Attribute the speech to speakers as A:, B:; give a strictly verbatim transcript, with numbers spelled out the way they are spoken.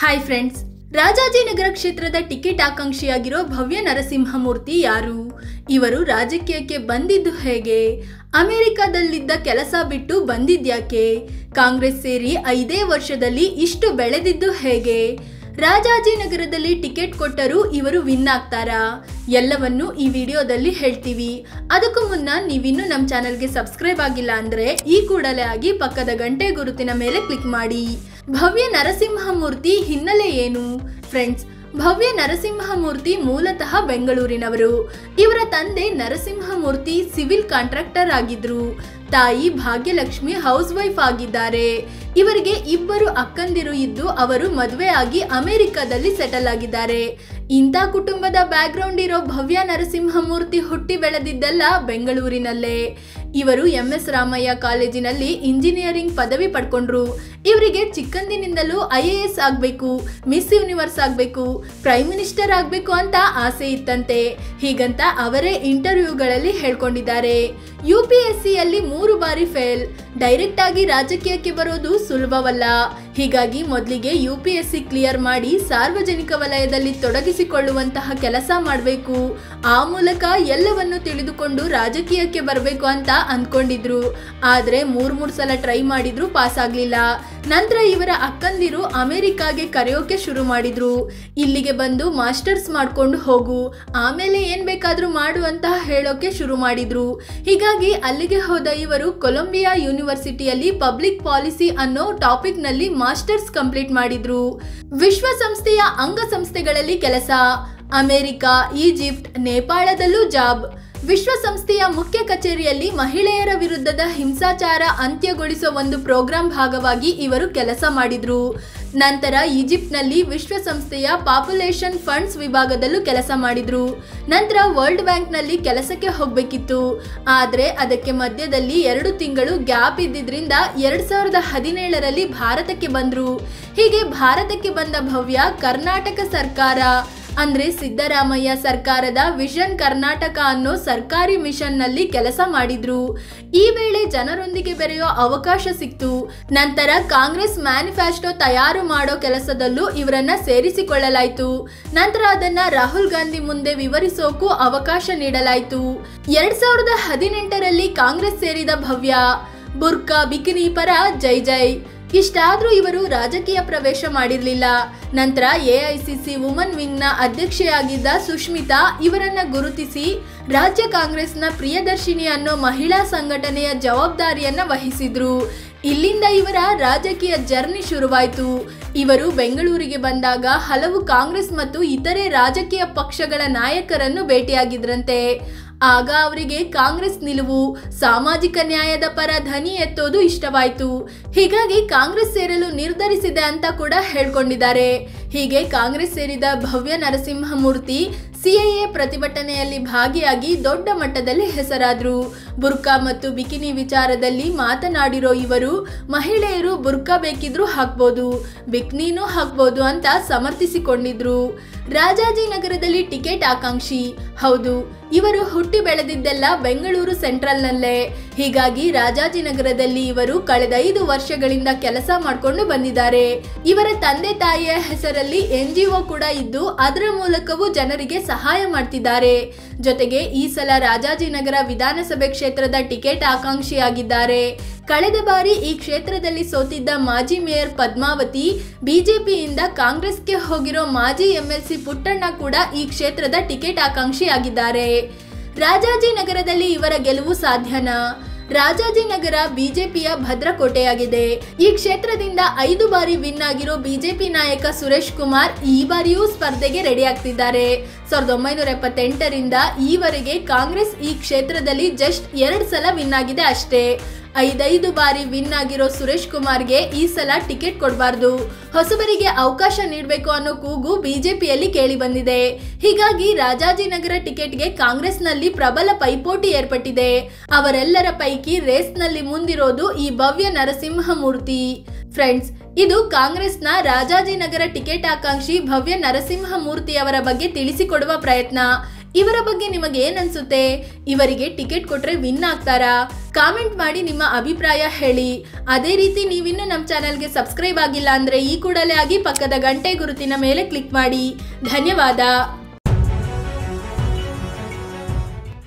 A: Hi friends, Rajajinagar ಕ್ಷೇತ್ರದ ticket ಆಕಾಂಕ್ಷಿಯಾಗಿರೋ ಭವ್ಯ ನರಸಿಂಹಮೂರ್ತಿ ಯಾರು? ಇವರು ರಾಜಕೀಯಕ್ಕೆ ಬಂದಿದ್ದು ಹೇಗೆ? ಅಮೆರಿಕದಲ್ಲಿದ್ದ ಕೆಲಸ ಬಿಟ್ಟು ಬಂದಿದ್ಯಾಕೆ? ಕಾಂಗ್ರೆಸ್ ಸೇರಿ ಐದೇ ವರ್ಷದಲ್ಲಿ ಇಷ್ಟು ಬೆಳೆದಿದ್ದು ಹೇಗೆ? ರಾಜಾಜಿನಗರದಲ್ಲಿ ಟಿಕೆಟ್ ಕೊಟ್ಟರೂ ಇವರು ವಿನ್ ಆಗ್ತಾರಾ? ಎಲ್ಲವನ್ನು ಈ ವಿಡಿಯೋದಲ್ಲಿ ಹೇಳ್ತೀವಿ. ಅದಕ್ಕೂ ಮುನ್ನ ನೀವಿನ್ನೂ ನಮ್ಮ ಚಾನಲ್ಗೆ ಸಬ್ಸ್ಕ್ರೈಬ್ ಆಗಿಲ್ಲ ಅಂದರೆ ಈ ಕೂಡಲೇ ಆಗಿ ಪಕ್ಕದ ಗಂಟೆ ಗುರುತಿನ ಮೇಲೆ ಕ್ಲಿಕ್ ಮಾಡಿ. ಭವ್ಯ ನರಸಿಂಹಮೂರ್ತಿ ಹಿನ್ನೆಲೆ ಏನು? ಫ್ರೆಂಡ್ಸ್, ಭವ್ಯ ನರಸಿಂಹಮೂರ್ತಿ ಮೂಲತಃ ಬೆಂಗಳೂರಿನವರು. ಇವರ ತಂದೆ ನರಸಿಂಹಮೂರ್ತಿ ಸಿವಿಲ್ ಕಾಂಟ್ರಾಕ್ಟರ್ ಆಗಿದ್ರು. ತಾಯಿ ಭಾಗ್ಯಲಕ್ಷ್ಮಿ ಹೌಸ್ ವೈಫ್ ಆಗಿದ್ದಾರೆ. ಇವರಿಗೆ ಇಬ್ಬರು ಅಕ್ಕಂದಿರು ಇದ್ದು ಅವರು ಮದುವೆ ಆಗಿ ಅಮೆರಿಕದಲ್ಲಿ ಸೆಟಲ್ ಆಗಿದ್ದಾರೆ. ಇಂಥ ಕುಟುಂಬದ ಬ್ಯಾಕ್ ಗ್ರೌಂಡ್ ಇರೋ ಭವ್ಯ ನರಸಿಂಹಮೂರ್ತಿ ಹುಟ್ಟಿ ಬೆಳೆದಿದ್ದೆಲ್ಲ ಬೆಂಗಳೂರಿನಲ್ಲೇ. ಇವರು ಎಂ ಎಸ್ ರಾಮಯ್ಯ ಕಾಲೇಜಿನಲ್ಲಿ ಇಂಜಿನಿಯರಿಂಗ್ ಪದವಿ ಪಡ್ಕೊಂಡ್ರು. ಇವರಿಗೆ ಚಿಕ್ಕಂದಿನಿಂದಲೂ ಐ ಎ ಎಸ್ ಆಗಬೇಕು, ಮಿಸ್ ಯೂನಿವರ್ಸ್ ಆಗಬೇಕು, ಪ್ರೈಮ್ ಮಿನಿಸ್ಟರ್ ಆಗಬೇಕು ಅಂತ ಆಸೆ ಇತ್ತಂತೆ. ಹೀಗಂತ ಅವರೇ ಇಂಟರ್ವ್ಯೂಗಳಲ್ಲಿ ಹೇಳ್ಕೊಂಡಿದ್ದಾರೆ. ಯು ಪಿ ಎಸ್ ಸಿಯಲ್ಲಿ ಮೂರು ಬಾರಿ ಫೇಲ್. ಡೈರೆಕ್ಟ್ ಆಗಿ ರಾಜಕೀಯಕ್ಕೆ ಬರೋದು ಸುಲಭವಲ್ಲ. ಹೀಗಾಗಿ ಮೊದಲಿಗೆ U P S C clear ಮಾಡಿ ಸಾರ್ವಜನಿಕ ವಲಯದಲ್ಲಿ ತೊಡಗಿಸಿಕೊಳ್ಳುವಂತಹ ಕೆಲಸ ಮಾಡಬೇಕು. ಆ ಮೂಲಕ ಎಲ್ಲವನ್ನು ತಿಳಿದುಕೊಂಡು ರಾಜಕೀಯಕ್ಕೆ ಬರಬೇಕು ಅಂತ ಅಂದ್ಕೊಂಡಿದ್ರು. ಆದರೆ ಮೂರ್ ಮೂರ್ ಸಲ ಟ್ರೈ ಮಾಡಿದ್ರು, ಪಾಸ್ ಆಗ್ಲಿಲ್ಲ. ನಂತರ ಇವರ ಅಕ್ಕಂದಿರು ಅಮೆರಿಕಾಗೆ ಕರೆಯೋಕೆ ಶುರು ಮಾಡಿದ್ರು. ಇಲ್ಲಿಗೆ ಬಂದು ಮಾಸ್ಟರ್ಸ್ ಮಾಡ್ಕೊಂಡು ಹೋಗು, ಆಮೇಲೆ ಏನ್ ಬೇಕಾದ್ರೂ ಮಾಡು ಅಂತ ಹೇಳೋಕೆ ಶುರು ಮಾಡಿದ್ರು. ಹೀಗಾಗಿ ಅಲ್ಲಿಗೆ ಹೋದ ಇವರು ಕೊಲಂಬಿಯಾ ಯೂನಿವರ್ಸಿಟಿಯಲ್ಲಿ ಪಬ್ಲಿಕ್ ಪಾಲಿಸಿ ಅನ್ನೋ ಟಾಪಿಕ್ ನಲ್ಲಿ ಮಾಸ್ಟರ್ಸ್ ಕಂಪ್ಲೀಟ್ ಮಾಡಿದ್ರು. ವಿಶ್ವಸಂಸ್ಥೆಯ ಅಂಗಸಂಸ್ಥೆಗಳಲ್ಲಿ ಕೆಲಸ. ಅಮೆರಿಕ, ಈಜಿಪ್ಟ್, ನೇಪಾಳದಲ್ಲೂ ಜಾಬ್. ವಿಶ್ವಸಂಸ್ಥೆಯ ಮುಖ್ಯ ಕಚೇರಿಯಲ್ಲಿ ಮಹಿಳೆಯರ ವಿರುದ್ಧದ ಹಿಂಸಾಚಾರ ಅಂತ್ಯಗೊಳಿಸೋ ಒಂದು ಪ್ರೋಗ್ರಾಂ ಭಾಗವಾಗಿ ಇವರು ಕೆಲಸ ಮಾಡಿದ್ರು. ನಂತರ ಈಜಿಪ್ಟ್ನಲ್ಲಿ ವಿಶ್ವಸಂಸ್ಥೆಯ ಪಾಪ್ಯುಲೇಷನ್ ಫಂಡ್ಸ್ ವಿಭಾಗದಲ್ಲೂ ಕೆಲಸ ಮಾಡಿದ್ರು. ನಂತರ ವರ್ಲ್ಡ್ ಬ್ಯಾಂಕ್ನಲ್ಲಿ ಕೆಲಸಕ್ಕೆ ಹೋಗಬೇಕಿತ್ತು. ಆದರೆ ಅದಕ್ಕೆ ಮಧ್ಯದಲ್ಲಿ ಎರಡು ತಿಂಗಳು ಗ್ಯಾಪ್ ಇದ್ದಿದ್ರಿಂದ ಎರಡ್ ಸಾವಿರದ ಹದಿನೇಳರಲ್ಲಿ ಭಾರತಕ್ಕೆ ಬಂದ್ರು. ಹೀಗೆ ಭಾರತಕ್ಕೆ ಬಂದ ಭವ್ಯ ಕರ್ನಾಟಕ ಸರ್ಕಾರ ಅಂದ್ರೆ ಸಿದ್ದರಾಮಯ್ಯ ಸರ್ಕಾರದ ವಿಷನ್ ಕರ್ನಾಟಕ ಅನ್ನೋ ಸರ್ಕಾರಿ ಮಿಷನ್ ನಲ್ಲಿ ಕೆಲಸ ಮಾಡಿದ್ರು. ಈ ವೇಳೆ ಜನರೊಂದಿಗೆ ಬೆರೆಯೋ ಅವಕಾಶ ಸಿಕ್ತು. ನಂತರ ಕಾಂಗ್ರೆಸ್ ಮ್ಯಾನಿಫೆಸ್ಟೋ ತಯಾರು ಮಾಡೋ ಕೆಲಸದಲ್ಲೂ ಇವರನ್ನ ಸೇರಿಸಿಕೊಳ್ಳಲಾಯಿತು. ನಂತರ ಅದನ್ನ ರಾಹುಲ್ ಗಾಂಧಿ ಮುಂದೆ ವಿವರಿಸೋಕು ಅವಕಾಶ ನೀಡಲಾಯಿತು. ಎರಡ್ ಸಾವಿರದ ಹದಿನೆಂಟರಲ್ಲಿ ಕಾಂಗ್ರೆಸ್ ಸೇರಿದ ಭವ್ಯ ಬುರ್ಕಾ ಬಿಕಿನಿ ಪರ ಜೈ ಜೈ. ಇಷ್ಟಾದ್ರೂ ಇವರು ರಾಜಕೀಯ ಪ್ರವೇಶ ಮಾಡಿರಲಿಲ್ಲ. ನಂತರ A I C C woman wing ನ ಅಧ್ಯಕ್ಷೆಯಾಗಿದ್ದ ಸುಷ್ಮಿತಾ ಇವರನ್ನ ಗುರುತಿಸಿ ರಾಜ್ಯ ಕಾಂಗ್ರೆಸ್ನ ಪ್ರಿಯದರ್ಶಿನಿ ಅನ್ನೋ ಮಹಿಳಾ ಸಂಘಟನೆಯ ಜವಾಬ್ದಾರಿಯನ್ನ ವಹಿಸಿದ್ರು. ಇಲ್ಲಿಂದ ಇವರ ರಾಜಕೀಯ ಜರ್ನಿ ಶುರುವಾಯಿತು. ಇವರು ಬೆಂಗಳೂರಿಗೆ ಬಂದಾಗ ಹಲವು ಕಾಂಗ್ರೆಸ್ ಮತ್ತು ಇತರೆ ರಾಜಕೀಯ ಪಕ್ಷಗಳ ನಾಯಕರನ್ನು ಭೇಟಿಯಾಗಿದ್ರಂತೆ. ಆಗ ಅವರಿಗೆ ಕಾಂಗ್ರೆಸ್ ನಿಲುವು, ಸಾಮಾಜಿಕ ನ್ಯಾಯದ ಪರ ಧ್ವನಿ ಎತ್ತೋದು ಇಷ್ಟವಾಯಿತು. ಹೀಗಾಗಿ ಕಾಂಗ್ರೆಸ್ ಸೇರಲು ನಿರ್ಧರಿಸಿದೆ ಅಂತ ಕೂಡ ಹೇಳ್ಕೊಂಡಿದ್ದಾರೆ. ಹೀಗೆ ಕಾಂಗ್ರೆಸ್ ಸೇರಿದ Bhavya Narasimhamurthy C A A ಪ್ರತಿಭಟನೆಯಲ್ಲಿ ಭಾಗಿಯಾಗಿ ದೊಡ್ಡ ಮಟ್ಟದಲ್ಲಿ ಹೆಸರಾದ್ರು. ಬುರ್ಕಾ ಮತ್ತು ಬಿಕಿನಿ ವಿಚಾರದಲ್ಲಿ ಮಾತನಾಡಿರೋ ಇವರು ಮಹಿಳೆಯರು ಬುರ್ಕಾ ಬೇಕಿದ್ರೂ ಹಾಕ್ಬೋದು, ಬಿಕಿನಿನೂ ಹಾಕ್ಬೋದು ಅಂತ ಸಮರ್ಥಿಸಿಕೊಂಡಿದ್ರು. ರಾಜಾಜಿನಗರದಲ್ಲಿ ಟಿಕೆಟ್ ಆಕಾಂಕ್ಷಿ. ಹೌದು, ಇವರು ಹುಟ್ಟಿ ಬೆಳೆದಿದ್ದೆಲ್ಲ ಬೆಂಗಳೂರು ಸೆಂಟ್ರಲ್ನಲ್ಲೇ. ಹೀಗಾಗಿ ರಾಜಾಜಿನಗರದಲ್ಲಿ ಇವರು ಕಳೆದ ಐದು ವರ್ಷಗಳಿಂದ ಕೆಲಸ ಮಾಡಿಕೊಂಡು ಬಂದಿದ್ದಾರೆ. ಇವರ ತಂದೆ ತಾಯಿಯ ಹೆಸರಲ್ಲಿ ಎನ್ ಜಿ ಒ ಕೂಡ ಇದ್ದು ಅದರ ಮೂಲಕವೂ ಜನರಿಗೆ ಸಹಾಯ ಮಾಡ್ತಿದ್ದಾರೆ. ಜೊತೆಗೆ ಈ ಸಲ ರಾಜಾಜಿನಗರ ವಿಧಾನಸಭೆ ಕ್ಷೇತ್ರದ ಟಿಕೆಟ್ ಆಕಾಂಕ್ಷಿಯಾಗಿದ್ದಾರೆ. ಕಳೆದ ಬಾರಿ ಈ ಕ್ಷೇತ್ರದಲ್ಲಿ ಸೋತಿದ್ದ ಮಾಜಿ ಮೇಯರ್ ಪದ್ಮಾವತಿ, ಬಿಜೆಪಿಯಿಂದ ಕಾಂಗ್ರೆಸ್ಗೆ ಹೋಗಿರೋ ಮಾಜಿ ಎಂ ಎಲ್ ಸಿ ಪುಟ್ಟಣ್ಣ ಕೂಡ ಈ ಕ್ಷೇತ್ರದ ಟಿಕೆಟ್ ಆಕಾಂಕ್ಷಿಯಾಗಿದ್ದಾರೆ. ರಾಜಾಜಿನಗರದಲ್ಲಿ ಇವರ ಗೆಲುವು ಸಾಧ್ಯನಾ? ರಾಜಾಜಿನಗರ ಬಿಜೆಪಿಯ ಭದ್ರಕೋಟೆಯಾಗಿದೆ. ಈ ಕ್ಷೇತ್ರದಿಂದ ಐದು ಬಾರಿ ವಿನ್ ಆಗಿರೋ ಬಿಜೆಪಿ ನಾಯಕ ಸುರೇಶ್ ಕುಮಾರ್ ಈ ಬಾರಿಯೂ ಸ್ಪರ್ಧೆಗೆ ರೆಡಿ ಆಗ್ತಿದ್ದಾರೆ. ಸಾವಿರದ ಒಂಬೈನೂರ ಎಪ್ಪತ್ತೆಂಟರಿಂದ ಈವರೆಗೆ ಕಾಂಗ್ರೆಸ್ ಈ ಕ್ಷೇತ್ರದಲ್ಲಿ ಜಸ್ಟ್ ಎರಡು ಸಲ ವಿನ್ ಆಗಿದೆ ಅಷ್ಟೇ. ಐದೈದು ಬಾರಿ ವಿನ್ ಆಗಿರೋ ಸುರೇಶ್ ಕುಮಾರ್ಗೆ ಈ ಸಲ ಟಿಕೆಟ್ ಕೊಡಬಾರ್ದು, ಹೊಸಬರಿಗೆ ಅವಕಾಶ ನೀಡಬೇಕು ಅನ್ನೋ ಕೂಗು ಬಿಜೆಪಿಯಲ್ಲಿ ಕೇಳಿ ಬಂದಿದೆ. ಹೀಗಾಗಿ ರಾಜಾಜಿನಗರ ಟಿಕೆಟ್ಗೆ ಕಾಂಗ್ರೆಸ್ನಲ್ಲಿ ಪ್ರಬಲ ಪೈಪೋಟಿ ಏರ್ಪಟ್ಟಿದೆ. ಅವರೆಲ್ಲರ ಪೈಕಿ ರೇಸ್ನಲ್ಲಿ ಮುಂದಿರೋದು ಈ ಭವ್ಯ ನರಸಿಂಹಮೂರ್ತಿ. ಫ್ರೆಂಡ್ಸ್, ಇದು ಕಾಂಗ್ರೆಸ್ನ ರಾಜಾಜಿನಗರ ಟಿಕೆಟ್ ಆಕಾಂಕ್ಷಿ ಭವ್ಯ ನರಸಿಂಹಮೂರ್ತಿಯವರ ಬಗ್ಗೆ ತಿಳಿಸಿಕೊಡುವ ಪ್ರಯತ್ನ. ಇವರ ಬಗ್ಗೆ ನಿಮಗೆ ಏನ್ ಅನ್ಸುತ್ತೆ? ಇವರಿಗೆ ಟಿಕೆಟ್ ಕೊಟ್ರೆ ವಿನ್ ಆಗ್ತಾರಾ? ಕಾಮೆಂಟ್ ಮಾಡಿ ನಿಮ್ಮ ಅಭಿಪ್ರಾಯ ಹೇಳಿ. ಅದೇ ರೀತಿ ನೀವಿನ್ನು ನಮ್ಮ ಚಾನೆಲ್ಗೆ ಸಬ್ಸ್ಕ್ರೈಬ್ ಆಗಿಲ್ಲ ಅಂದ್ರೆ ಈ ಕೂಡಲೇ ಆಗಿ ಪಕ್ಕದ ಗಂಟೆ ಗುರುತಿನ ಮೇಲೆ ಕ್ಲಿಕ್ ಮಾಡಿ. ಧನ್ಯವಾದ.